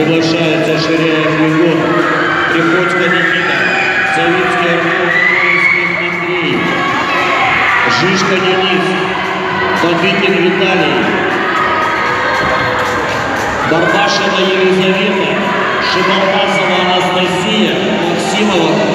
Приглашается Ширяев Егор, Приходько Никита, Савицкий Артем, Коинский Андрей, Жишка Денис, Бабыкин Виталий, Барбашева Елизавета, Шибалмазова Анастасия, Максимова